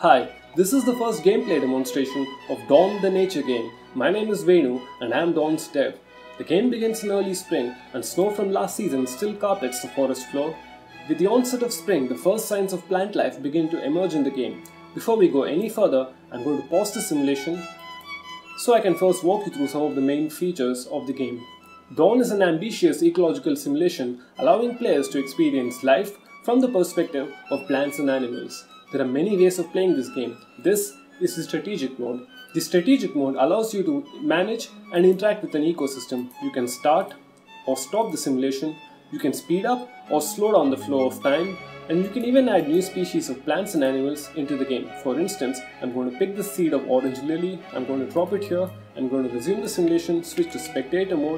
Hi, this is the first gameplay demonstration of DoN the nature game. My name is Venu and I am DoN's dev. The game begins in early spring and snow from last season still carpets the forest floor. With the onset of spring, the first signs of plant life begin to emerge in the game. Before we go any further, I'm going to pause the simulation so I can first walk you through some of the main features of the game. DoN is an ambitious ecological simulation allowing players to experience life from the perspective of plants and animals. There are many ways of playing this game. This is the strategic mode. The strategic mode allows you to manage and interact with an ecosystem. You can start or stop the simulation, you can speed up or slow down the flow of time, and you can even add new species of plants and animals into the game. For instance, I'm going to pick the seed of orange lily, I'm going to drop it here, I'm going to resume the simulation, switch to spectator mode,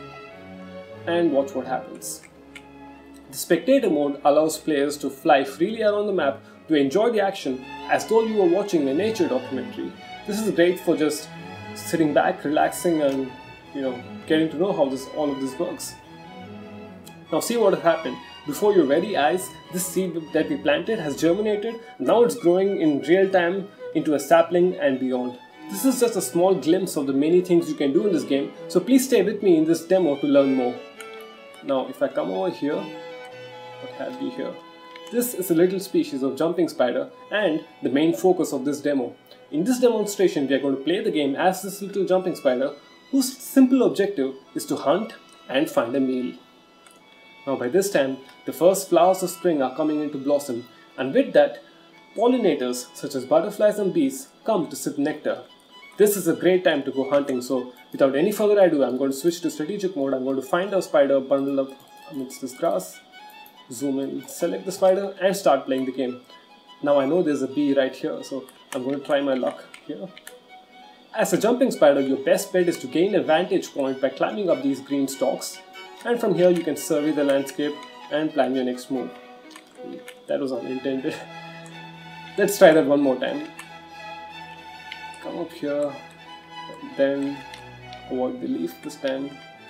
and watch what happens. The spectator mode allows players to fly freely around the map to enjoy the action as though you were watching a nature documentary. This is great for just sitting back, relaxing, and getting to know how all of this works. Now see what has happened. Before your very eyes, this seed that we planted has germinated. Now it's growing in real time into a sapling and beyond. This is just a small glimpse of the many things you can do in this game, so please stay with me in this demo to learn more. Now if I come over here, what have we here? This is a little species of jumping spider and the main focus of this demo. In this demonstration, we are going to play the game as this little jumping spider whose simple objective is to hunt and find a meal. Now by this time, the first flowers of spring are coming into blossom, and with that, pollinators such as butterflies and bees come to sip nectar. This is a great time to go hunting, so without any further ado, I'm going to switch to strategic mode. I'm going to find a spider bundled up amidst this grass, zoom in, select the spider and start playing the game. Now I know there's a bee right here, so I'm going to try my luck here. As a jumping spider, your best bet is to gain a vantage point by climbing up these green stalks, and from here you can survey the landscape and plan your next move. That was unintended. Let's try that one more time. Come up here, and then avoid the leaf this time.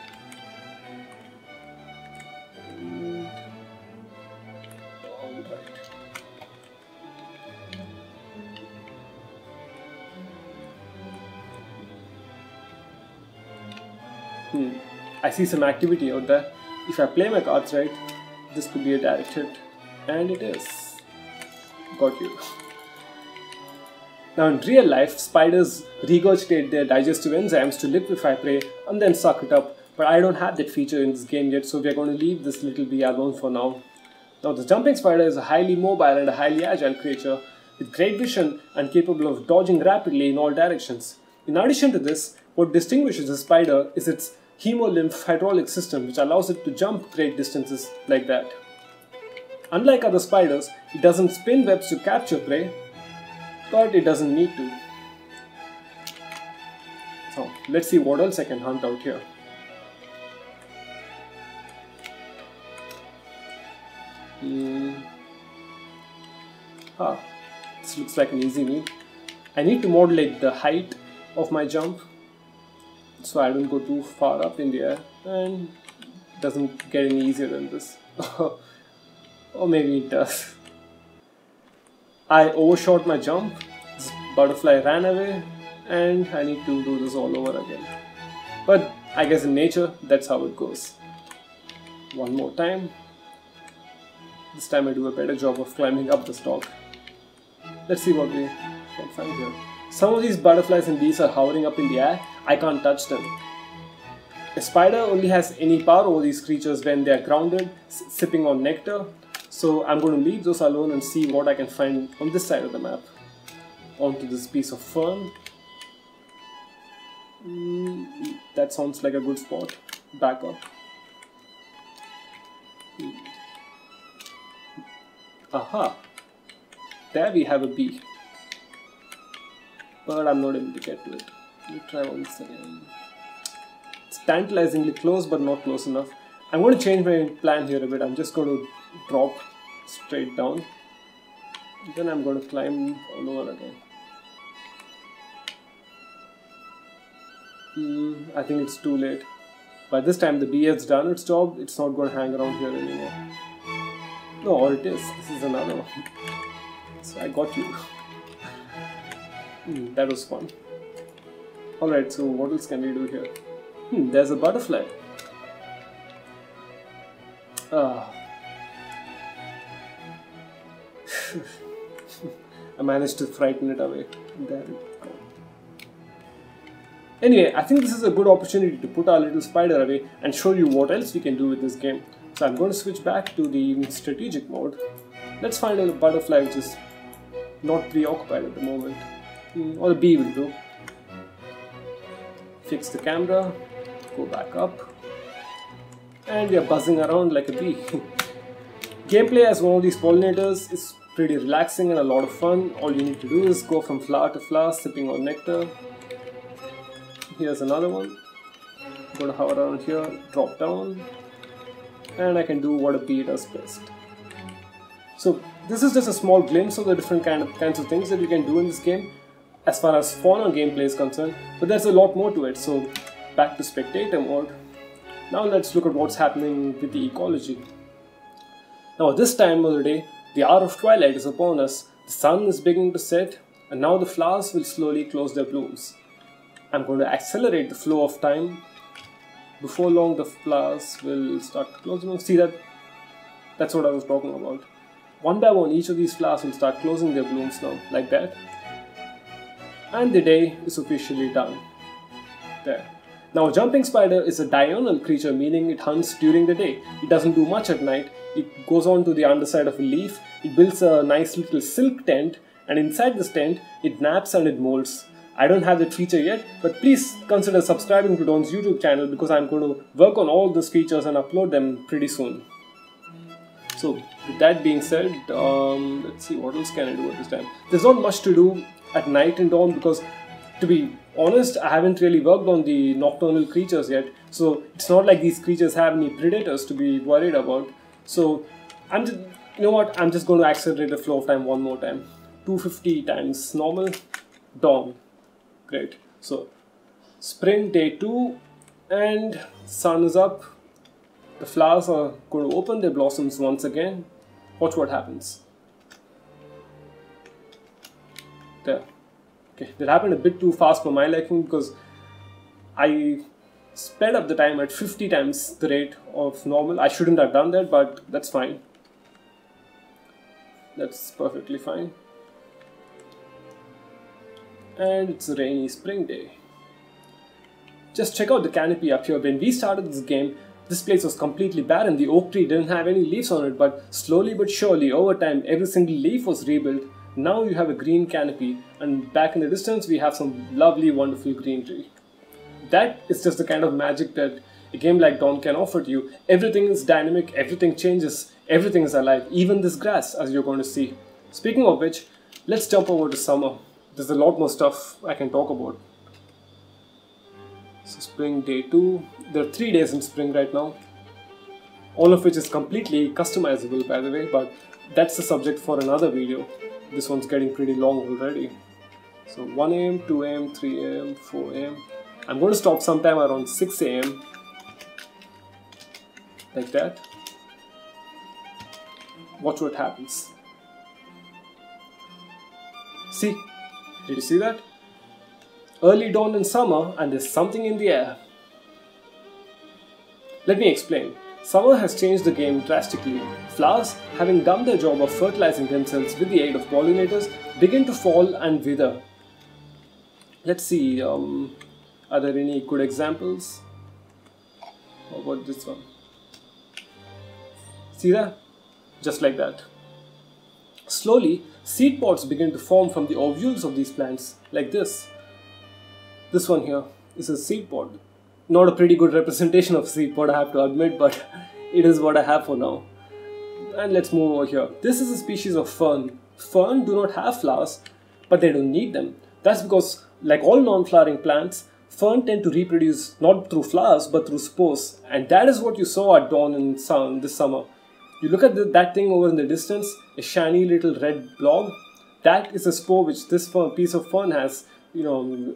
I see some activity out there. If I play my cards right, this could be a direct hit. And it is. Got you. Now in real life, spiders regurgitate their digestive enzymes to liquefy prey and then suck it up. But I don't have that feature in this game yet, so we are going to leave this little bee alone for now. Now the jumping spider is a highly mobile and a highly agile creature with great vision and capable of dodging rapidly in all directions. In addition to this, what distinguishes the spider is its hemolymph hydraulic system, which allows it to jump great distances like that. Unlike other spiders, it doesn't spin webs to capture prey, but it doesn't need to. So let's see what else I can hunt out here. This looks like an easy meal. I need to modulate the height of my jump so I don't go too far up in the air, and it doesn't get any easier than this. Or maybe it does. I overshot my jump, this butterfly ran away, and I need to do this all over again. But I guess in nature, that's how it goes. One more time. This time I do a better job of climbing up the stalk. Let's see what we can find here. Some of these butterflies and bees are hovering up in the air. I can't touch them. A spider only has any power over these creatures when they are grounded, sipping on nectar. So I'm going to leave those alone and see what I can find on this side of the map. Onto this piece of fern. That sounds like a good spot. Back up. Aha! There we have a bee. But I'm not able to get to it. Let me try once again. It's tantalizingly close, but not close enough. I'm going to change my plan here a bit. I'm just going to drop straight down. Then I'm going to climb all over again. I think it's too late. By this time the bee has done its job. It's not going to hang around here anymore. No, or it is. This is another one. So I got you. That was fun. Alright, so what else can we do here? There's a butterfly. I managed to frighten it away. There it goes. Anyway, I think this is a good opportunity to put our little spider away and show you what else we can do with this game. So I'm going to switch back to the strategic mode. Let's find a butterfly which is not preoccupied at the moment. Or a bee will do. Fix the camera, go back up, and we are buzzing around like a bee. Gameplay as one of these pollinators is pretty relaxing and a lot of fun. All you need to do is go from flower to flower, sipping on nectar. Here's another one. I'm going to hover around here, drop down, and I can do what a bee does best. So this is just a small glimpse of the different kinds of things that you can do in this game as far as fauna gameplay is concerned, but there's a lot more to it. So back to spectator mode. Now let's look at what's happening with the ecology. Now at this time of the day, the hour of twilight is upon us, the sun is beginning to set, and now the flowers will slowly close their blooms. I'm going to accelerate the flow of time. Before long the flowers will start closing. See that? That's what I was talking about. One by one each of these flowers will start closing their blooms now, like that. And the day is officially done. There. Now a jumping spider is a diurnal creature, meaning it hunts during the day. It doesn't do much at night. It goes on to the underside of a leaf, it builds a nice little silk tent, and inside this tent it naps and it molts. I don't have that feature yet, but please consider subscribing to DoN's YouTube channel because I'm going to work on all those features and upload them pretty soon. So with that being said, let's see what else can I do at this time. There's not much to do at night in DoN because, to be honest, I haven't really worked on the nocturnal creatures yet, so it's not like these creatures have any predators to be worried about. So I'm just, you know what, I'm just going to accelerate the flow of time one more time. 250 times normal, dawn. Great. So spring, day 2, and sun is up. The flowers are going to open their blossoms once again. Watch what happens. There. Okay, that happened a bit too fast for my liking because I sped up the time at 50 times the rate of normal. I shouldn't have done that, but that's fine. That's perfectly fine. And it's a rainy spring day. Just check out the canopy up here. When we started this game, this place was completely barren. The oak tree didn't have any leaves on it, but slowly but surely, over time, every single leaf was rebuilt. Now you have a green canopy, and back in the distance, we have some lovely, wonderful greenery. That is just the kind of magic that a game like DoN can offer to you. Everything is dynamic, everything changes, everything is alive, even this grass, as you're going to see. Speaking of which, let's jump over to summer. There's a lot more stuff I can talk about. So spring, day 2. There are 3 days in spring right now. All of which is completely customizable, by the way, but that's the subject for another video. This one's getting pretty long already. So 1 AM, 2 AM, 3 AM, 4 AM. I'm going to stop sometime around 6 AM. Like that. Watch what happens. See? Did you see that? Early dawn in summer, and there's something in the air. Let me explain. Summer has changed the game drastically. Flowers, having done their job of fertilizing themselves with the aid of pollinators, begin to fall and wither. Let's see, are there any good examples? How about this one? See that? Just like that. Slowly, seed pods begin to form from the ovules of these plants, like this. This one here is a seed pod. Not a pretty good representation of seed pod, I have to admit, but it is what I have for now. And let's move over here. This is a species of fern. Fern do not have flowers, but they don't need them. That's because, like all non-flowering plants, fern tend to reproduce not through flowers, but through spores. And that is what you saw at dawn in sun this summer. You look at that thing over in the distance, a shiny little red blob. That is a spore which this piece of fern has,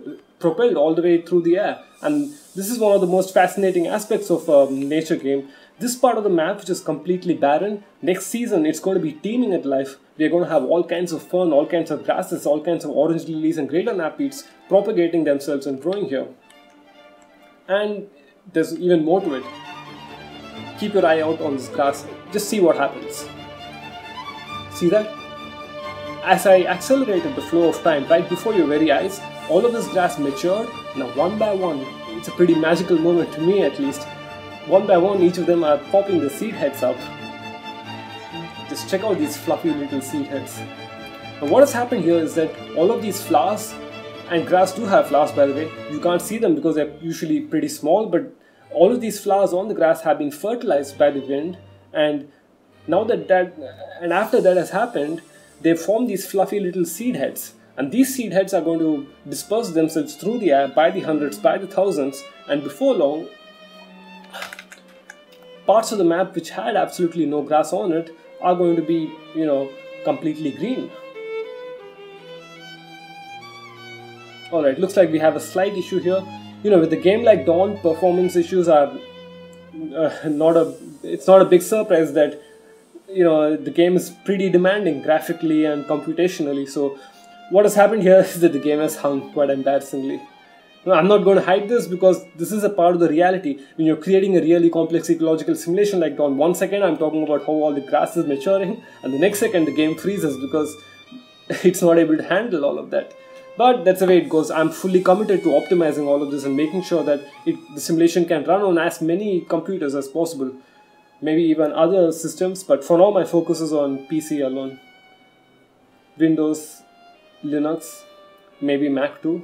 propelled all the way through the air. And this is one of the most fascinating aspects of a nature game, this part of the map, which is completely barren, next season it's going to be teeming with life. We're going to have all kinds of fern, all kinds of grasses, all kinds of orange lilies and greater nappies propagating themselves and growing here. And there's even more to it. Keep your eye out on this grass. Just see what happens. See that? As I accelerated the flow of time right before your very eyes, all of this grass matured. Now one by one, it's a pretty magical moment to me at least. One by one, each of them are popping the seed heads up. Just check out these fluffy little seed heads. And what has happened here is that all of these flowers, and grass do have flowers by the way, you can't see them because they're usually pretty small, but all of these flowers on the grass have been fertilized by the wind, and now and after that has happened, they form these fluffy little seed heads. And these seed heads are going to disperse themselves through the air by the hundreds, by the thousands, and before long, parts of the map which had absolutely no grass on it are going to be, completely green. Alright, looks like we have a slight issue here. With a game like DoN, performance issues are it's not a big surprise that the game is pretty demanding graphically and computationally. So what has happened here is that the game has hung quite embarrassingly. Now, I'm not going to hide this because this is a part of the reality. When you're creating a really complex ecological simulation like DoN, 1 second I'm talking about how all the grass is maturing, and the next second the game freezes because it's not able to handle all of that. But that's the way it goes. I'm fully committed to optimizing all of this and making sure that the simulation can run on as many computers as possible. Maybe even other systems, but for now my focus is on PC alone. Windows, Linux, maybe Mac too.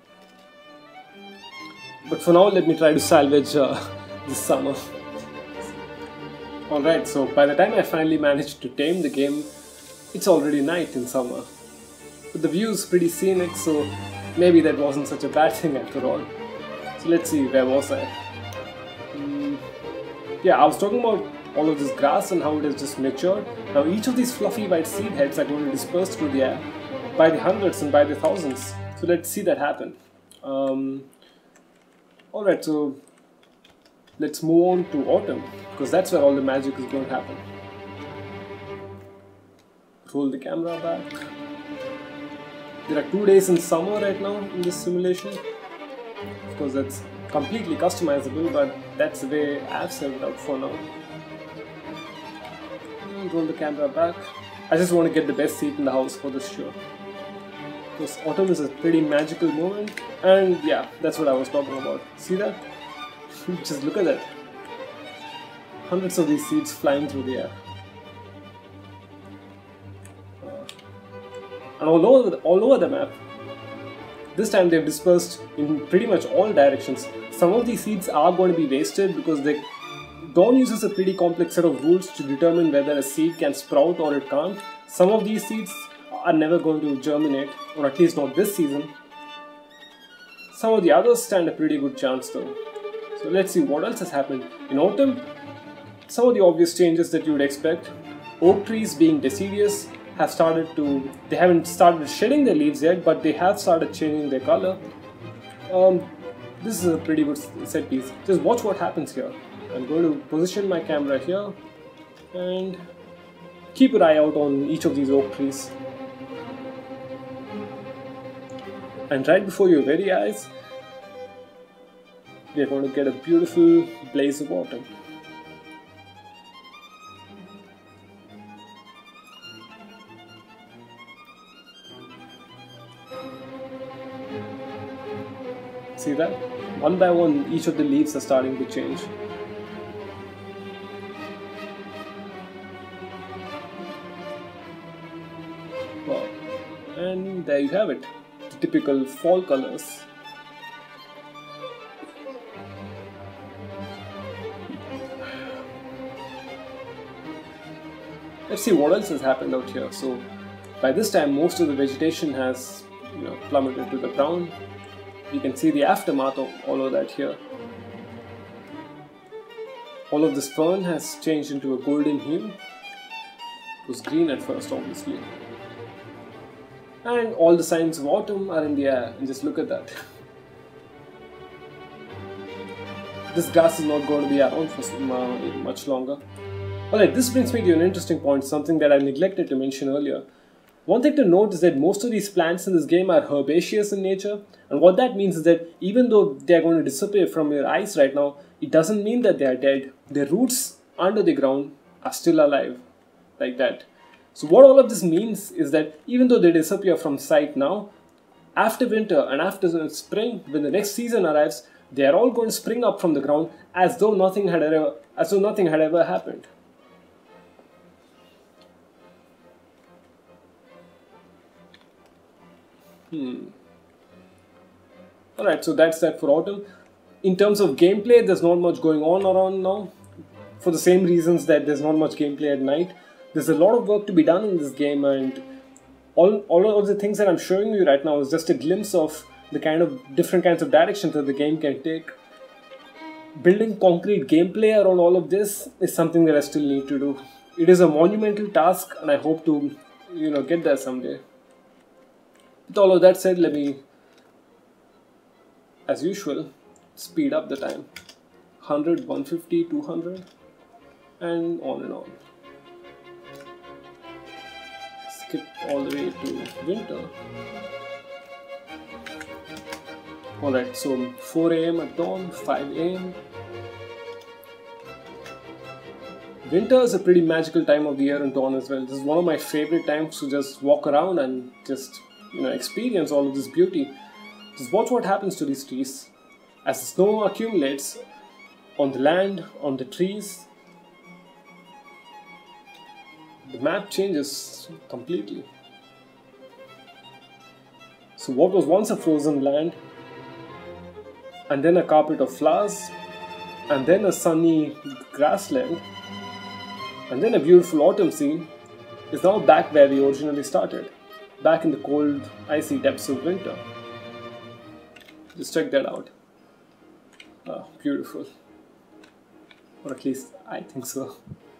But for now, let me try to salvage this summer. Alright, so by the time I finally managed to tame the game, it's already night in summer. But the view is pretty scenic, so maybe that wasn't such a bad thing after all. So let's see, where was I? Yeah, I was talking about all of this grass and how it has just matured. Now each of these fluffy white seed heads are going to disperse through the air by the hundreds and by the thousands. So let's see that happen. Alright, so let's move on to autumn, because that's where all the magic is going to happen. Roll the camera back. There are 2 days in summer right now in this simulation. Of course, that's completely customizable, but that's the way I've set it up for now. And roll the camera back. I just want to get the best seat in the house for this show. Because autumn is a pretty magical moment, and yeah, that's what I was talking about. See that? Just look at that. Hundreds of these seeds flying through the air. And all over the map. This time they've dispersed in pretty much all directions. Some of these seeds are going to be wasted because DoN uses a pretty complex set of rules to determine whether a seed can sprout or it can't. Some of these seeds are never going to germinate, or at least not this season. Some of the others stand a pretty good chance though. So let's see what else has happened. In autumn, some of the obvious changes that you would expect. Oak trees, being deciduous, they haven't started shedding their leaves yet, but they have started changing their color. This is a pretty good set piece. Just watch what happens here. I'm going to position my camera here and keep your eye out on each of these oak trees. And right before your very eyes, we are going to get a beautiful blaze of autumn. See that? One by one, each of the leaves are starting to change. Wow. And there you have it. The typical fall colors. Let's see what else has happened out here. So by this time most of the vegetation has plummeted to the ground. You can see the aftermath of all of that here. All of this fern has changed into a golden hue. It was green at first, obviously. And all the signs of autumn are in the air, and just look at that. this grass is not going to be around for much longer. Alright, this brings me to an interesting point, something that I neglected to mention earlier. One thing to note is that most of these plants in this game are herbaceous in nature, and what that means is that even though they are going to disappear from your eyes right now, it doesn't mean that they are dead. Their roots under the ground are still alive, like that. So what all of this means is that even though they disappear from sight now, after winter and after spring, when the next season arrives, they are all going to spring up from the ground as though nothing had ever happened. Alright, so that's that for autumn. In terms of gameplay, there's not much going on around now. For the same reasons that there's not much gameplay at night. There's a lot of work to be done in this game, and all of the things that I'm showing you right now is just a glimpse of the kind of different kinds of directions that the game can take. Building concrete gameplay around all of this is something that I still need to do. It is a monumental task, and I hope to, get there someday. With all of that said, let me, as usual, speed up the time. 100, 150, 200, and on and on. Skip all the way to winter. Alright, so 4 AM at dawn, 5 AM. Winter is a pretty magical time of the year in dawn as well. This is one of my favorite times to just walk around and just experience all of this beauty. Just watch what happens to these trees. As the snow accumulates on the land, on the trees, the map changes completely. So what was once a frozen land, and then a carpet of flowers, and then a sunny grassland, and then a beautiful autumn scene, is now back where we originally started. Back in the cold, icy depths of winter. Just check that out. Beautiful. Or at least I think so.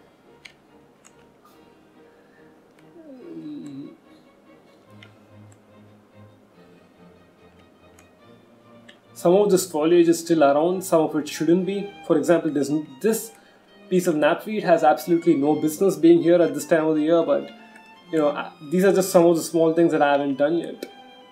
Some of this foliage is still around, some of it shouldn't be. For example, this piece of knapweed has absolutely no business being here at this time of the year, but these are just some of the small things that I haven't done yet.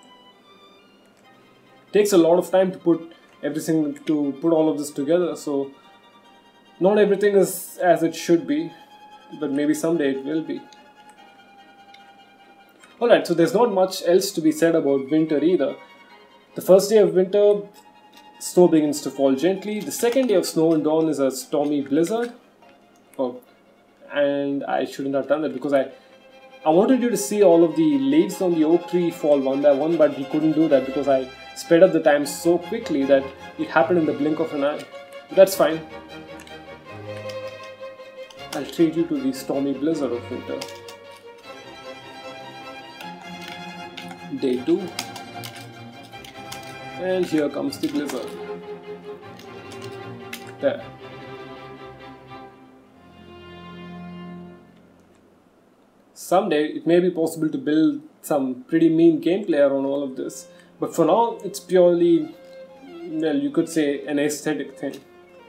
It takes a lot of time to put all of this together, so not everything is as it should be, but maybe someday it will be. Alright, so there's not much else to be said about winter either. The first day of winter, snow begins to fall gently. The second day of snow and dawn is a stormy blizzard. And I shouldn't have done that because I wanted you to see all of the leaves on the oak tree fall one by one, but we couldn't do that because I sped up the time so quickly that it happened in the blink of an eye. But that's fine. I'll treat you to the stormy blizzard of winter. Day 2. And here comes the blizzard. There. Someday it may be possible to build some pretty mean gameplay around all of this, but for now it's purely, well, you could say an aesthetic thing.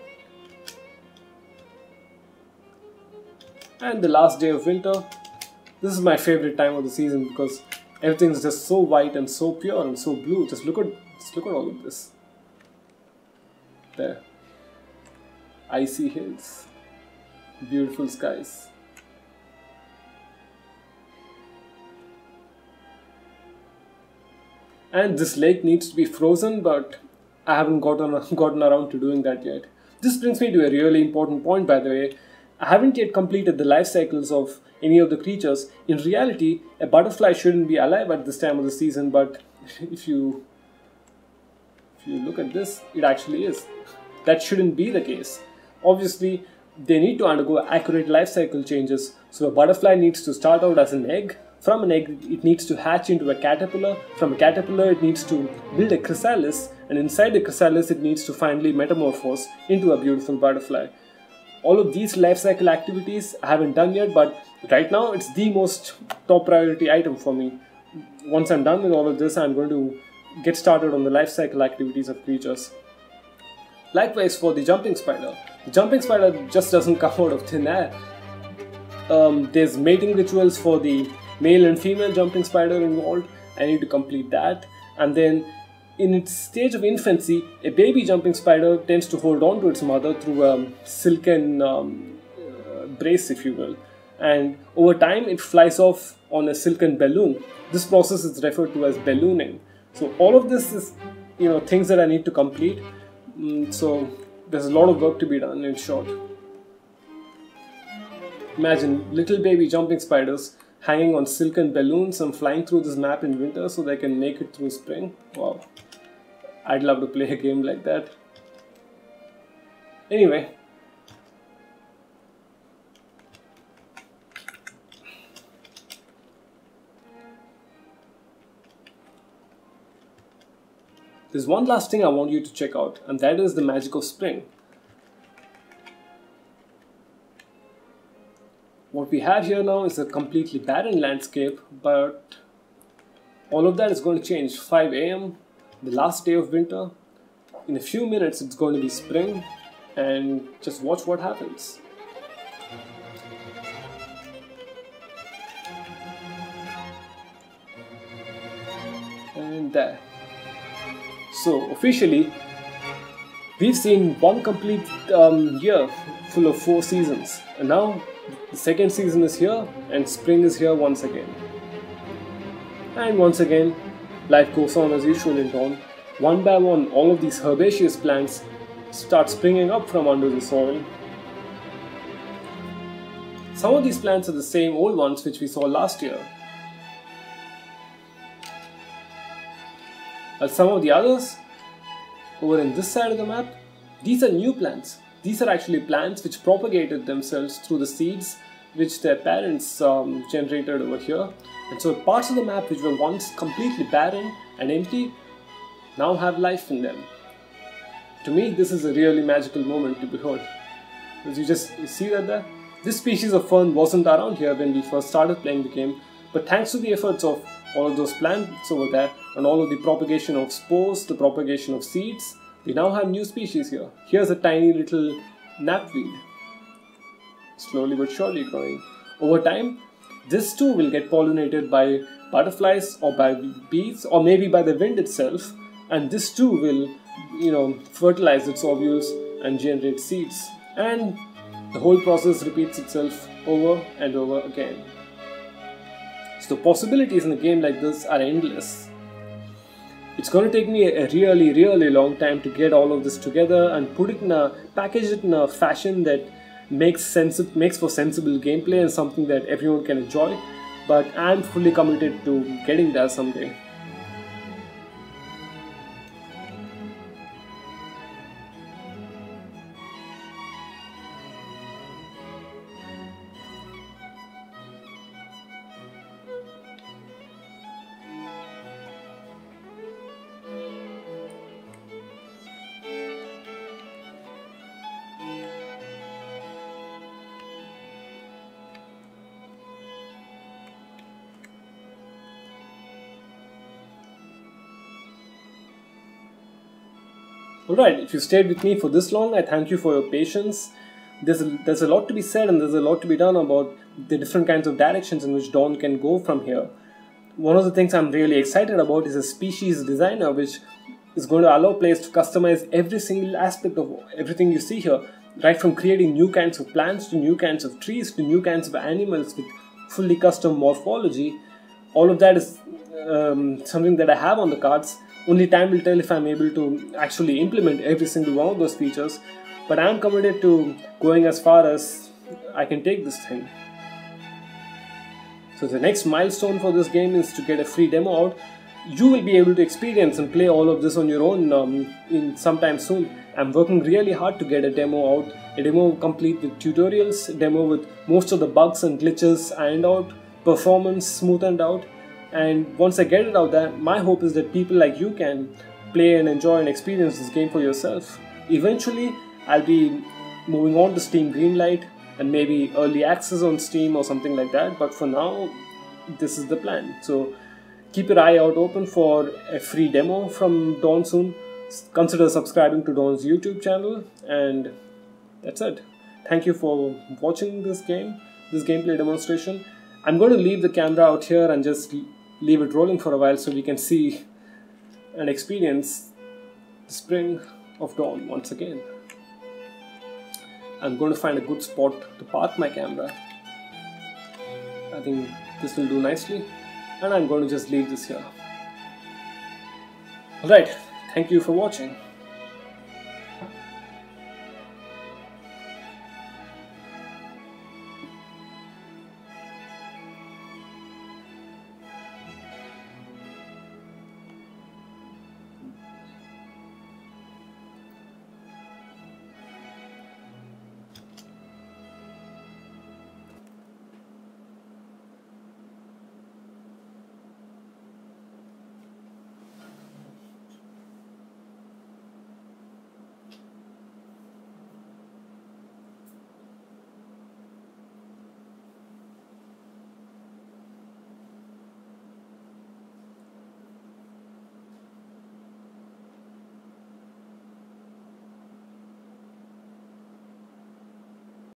And the last day of winter, this is my favorite time of the season because everything's just so white and so pure and so blue. Just look at all of this. There. Icy hills. Beautiful skies. And this lake needs to be frozen, but I haven't gotten around to doing that yet. This brings me to a really important point, by the way. I haven't yet completed the life cycles of any of the creatures. In reality, a butterfly shouldn't be alive at this time of the season, but if you look at this, it actually is. That shouldn't be the case. Obviously, they need to undergo accurate life cycle changes. So a butterfly needs to start out as an egg. From an egg, it needs to hatch into a caterpillar. From a caterpillar, it needs to build a chrysalis. And inside the chrysalis, it needs to finally metamorphose into a beautiful butterfly. All of these life cycle activities I haven't done yet, but right now it's the most top priority item for me. Once I'm done with all of this, I'm going to get started on the life cycle activities of creatures. Likewise for the jumping spider. The jumping spider just doesn't come out of thin air. There's mating rituals for the male and female jumping spider involved. I need to complete that. And then in its stage of infancy, a baby jumping spider tends to hold on to its mother through a silken brace, if you will. And over time, it flies off on a silken balloon. This process is referred to as ballooning. So all of this is, things that I need to complete. So there's a lot of work to be done, in short. Imagine little baby jumping spiders hanging on silken balloons and flying through this map in winter so they can make it through spring. Wow. I'd love to play a game like that. Anyway. There's one last thing I want you to check out, and that is the magic of spring. What we have here now is a completely barren landscape, but all of that is going to change. 5 AM, the last day of winter. In a few minutes it's going to be spring, and just watch what happens. And there. So officially, we've seen one complete year full of 4 seasons, and now the second season is here and spring is here once again. And once again, life goes on as usual in DoN. One by one, all of these herbaceous plants start springing up from under the soil. Some of these plants are the same old ones which we saw last year. While some of the others, over in this side of the map, these are new plants. These are actually plants which propagated themselves through the seeds which their parents generated over here. And so parts of the map which were once completely barren and empty now have life in them. To me, this is a really magical moment to behold. Because you see that there? This species of fern wasn't around here when we first started playing the game, but thanks to the efforts of all of those plants over there and all of the propagation of spores, the propagation of seeds, we now have new species here. Here's a tiny little knapweed, slowly but surely growing. Over time, this too will get pollinated by butterflies or by bees or maybe by the wind itself, and this too will, fertilize its ovules and generate seeds. And the whole process repeats itself over and over again. So the possibilities in a game like this are endless. It's going to take me a really, really long time to get all of this together and package it in a fashion that makes for sensible gameplay and something that everyone can enjoy. But I'm fully committed to getting there someday. Alright, if you stayed with me for this long, I thank you for your patience. There's a lot to be said and there's a lot to be done about the different kinds of directions in which DoN can go from here. One of the things I'm really excited about is a species designer which is going to allow players to customize every single aspect of everything you see here, right from creating new kinds of plants to new kinds of trees to new kinds of animals with fully custom morphology. All of that is something that I have on the cards. Only time will tell if I'm able to actually implement every single one of those features, but I'm committed to going as far as I can take this thing. So the next milestone for this game is to get a free demo out. You will be able to experience and play all of this on your own in sometime soon. I'm working really hard to get a demo out, a demo complete with tutorials, a demo with most of the bugs and glitches ironed out, performance smoothened out. And once I get it out there, my hope is that people like you can play and enjoy and experience this game for yourself. Eventually, I'll be moving on to Steam Greenlight and maybe early access on Steam or something like that. But for now, this is the plan. So keep your eye out open for a free demo from DoN soon. consider subscribing to DoN's YouTube channel, and that's it. Thank you for watching this gameplay demonstration. I'm going to leave the camera out here and just leave it rolling for a while so we can see and experience the spring of dawn once again. I'm going to find a good spot to park my camera. I think this will do nicely, and I'm going to just leave this here. Alright, thank you for watching.